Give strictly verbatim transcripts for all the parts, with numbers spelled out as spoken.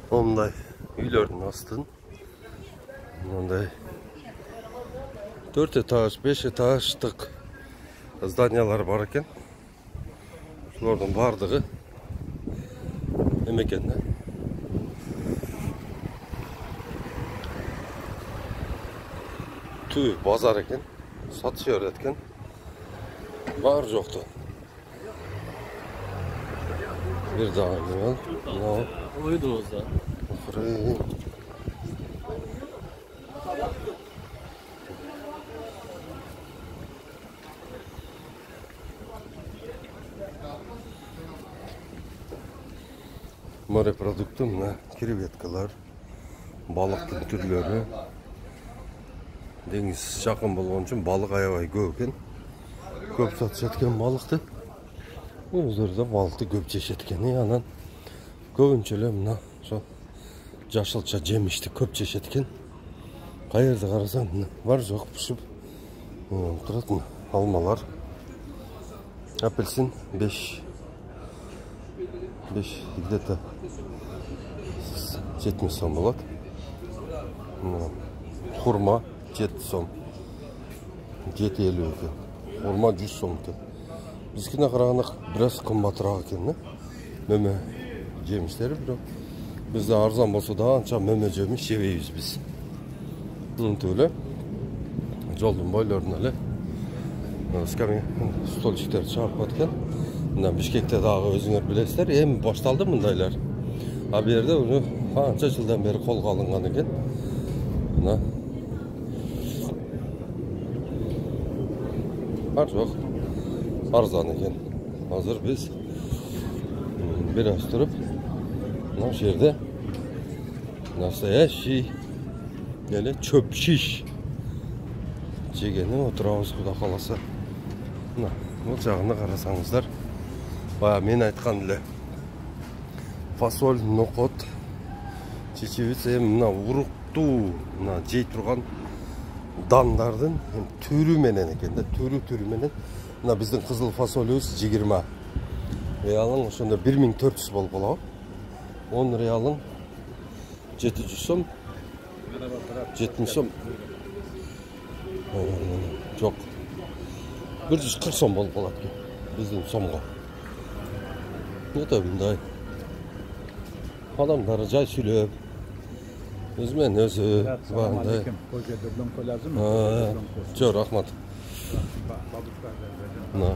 Onday үйлердің астын мынандай төрт этаж, беш этаждық зданиялар бар екен. Солардың бардығы емекен. Түй базар екен, сатış öğretken. Бар жоқты. Bir daha gel. No. Oydu o da. Burayı. Море продукты мына креветкалар, балықтың түрлері. Деңіз жақын болған үшін балық аябай көп екен. Көп сатышаткен балықты. Өздері де балықты көп жешеткен. Анан көбінчелі мына жашылша жемішті көп жешеткен. Қайырды қарасаң бар жоқ пішіп тұратын алмалар. Апельсин беш беш где-то жетимиш сом болады. Хурма жеті сом, жеті елу екен. Хурма жүз сом екен. Бізкіне қарағанда біраз қымбатырақ екен. Мөме жемістері бірақ бізде арзан болса да анша мөме жеміс жебейміз біз. Өйтіп жолдың бойларына әлі скамей столчиктерді шығарып кеткен. Мына Бішкекте дағы өзіңер білесіздер, ең башталды мұндайлар. А берді оны қанша жылдан бері қолға алынған екен. Мына бар жоқ арзан екен. Қазір біз біраз тұрып мына жерде настоящий еле чөп шиш жегені отырауыз құда қаласа. Мына бұл жағына қарасаңыздар, бая мен айтқаніле фасоль, ноқот, чечевица, мына урықту, мына жей тұрған дандардың түрі менен екен, түрі түрі менен. Мына біздің қызыл фасолюс жиырма реалың ошонда бір мың төрт жүз болып қалау. он реалың жеті жүз сом, жетимиш сом. Жоқ, бір жүз қырық сом болып қалады екен біздің сомға. Өте бұндай адамдары жай сүйлеп, өзімен өзі бағындай. Жоқ, рахмат. Мына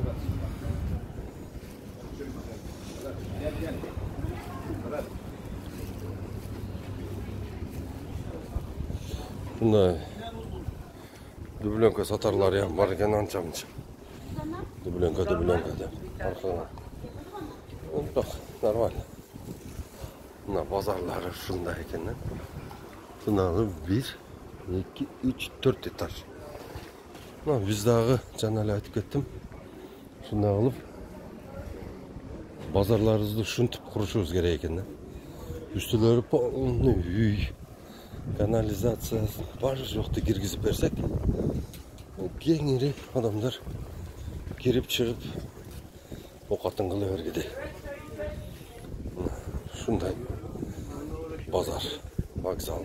бұндай дубленка сатарлар ям бар екен анша-мұнша. Дубленка, дубленка деп. Арқылы. Бірақ, нормально. Мына базарлары шында екен. Бұндағы бір, екі, үш, төрт этаж. Біздағы жаңалы айтып кеттім. Шында қылып, базарларымызды шынтып құрышуыз керек екен. Үстілері полный үй, канализация бар жоқты кіргізіп берсек, кеңірек адамдар керіп шығып, оқатын қылы бергеде. Шындай базар, вокзал.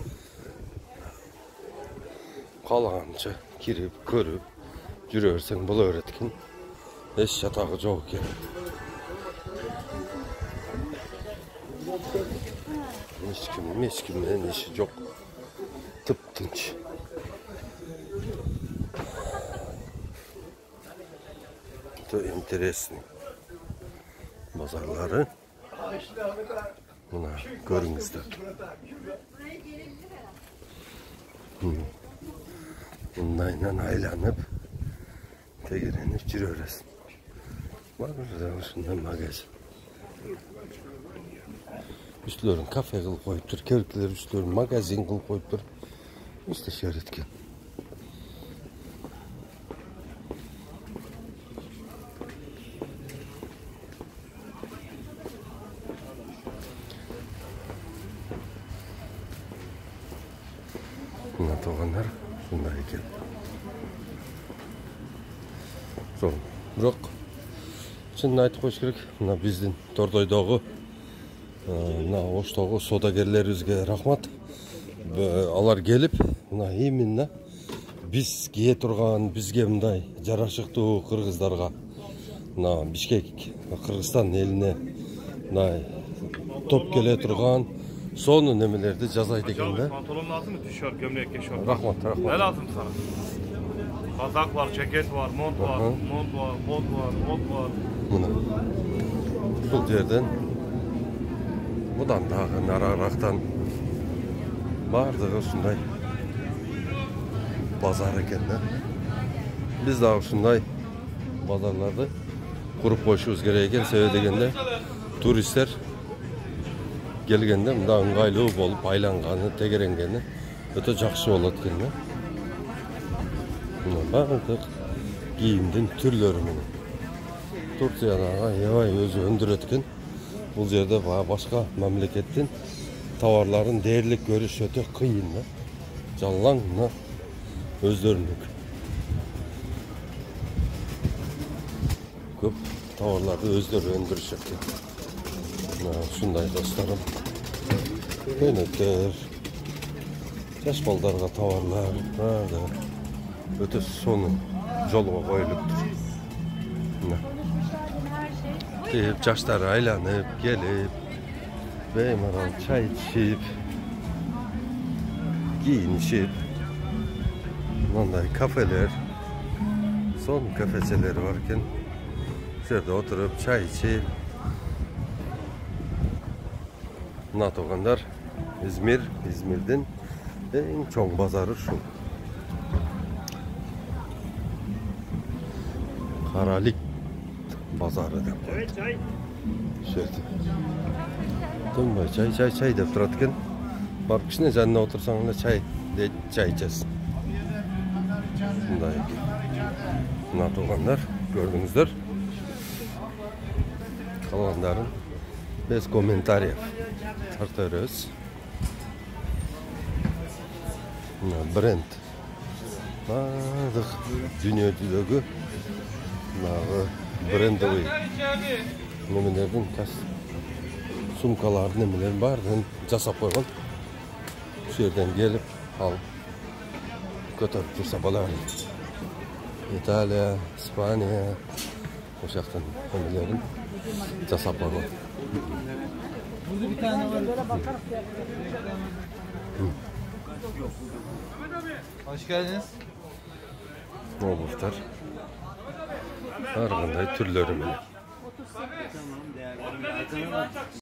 Қалағанша керіп, көріп, жүре берсең бұл өреткен. Еш жатағы жоқ екен. Ешкім, ешкімнен еші жоқ. Тып-тынш. Это интересный. Базарлары. Мына көріңіздер. Мұндайынан айланып, тегереніп жүре бересің. Бар ұшында магазин. Üstlerin kafe kıl koyuptur, kerkler üstlerin magazin kıl koyuptur. İşte şeritken. Buna toğanlar bunlar eken. Жоқ. Шынын айтып қойшы керек. Мына біздің Тордойдағы мына оштогу содагерлерибизге рахмат. Алар келип, мына именно биз кие турган, бизге мындай жарашыктуу кыргыздарга, мына Бишкек, Кыргызстан элине мындай топ келе турган сону немелерди жазайт экен да. Pantolonun altı mı tişört, gömlek, keşört? Rahmat, rahmat. Ne lazım sana? Kazak var, ceket var, mont var, Aha. mont var, mont var, mont var. Mına. Bul yerden budan dagы nararaqtan bardыгы ушундай базар экен да. Биз дагы ушундай базарларды куруп коюшубуз керек экен. Себеби дегенде туристтер келгенде мында ыңгайлуу болуп айланганы, тегеренгени өтө жакшы болот экен да. Мына бардык кийимдин түрлөрү менен. Турциядагы аябай өзү өндүрөт экен. Бул жерде башка мамлекеттин товарларын дээрлик көрүш өтө кыйын да. Жалаң мына өздөрүнүк. Көп товарларды өздөрү өндүрүшөт экен. Мына ушундай досторум. Көйнөктөр, жаш балдарга товарлар, барды өтө сону жолго коюлуптур. Мына Deyip, жаштар айланып, келип, беймарал чай ичип, кийинишип, мындай кафелер, сон кафечелери бар экен. Жерде отуруп, чай ичип. Мына тургандар Измир, Измирдин эң чоң базары ушул. Каралик базары деп коет. Шерти. Тынбай чай, чай, чай деп турат экен. Барып кичине жанына отурсаң эле чай, дейт, чай ичесиң. Мындай экен. Мына тургандар, көрдүңүздөр. Калгандарын без комментариев тарта беребиз. Мына бренд. Бардык дүйнө жүзүндөгү мынагы брендовый немелердин сумкалардын немелерин баарын жасап койгон. Ушул жерден келип алып көтөрүп турса болот. Италия, Испания ошол жактан немелерин жасап койгон. Hoş geldiniz. Обувтар. Ар кандай түрлөрү менен.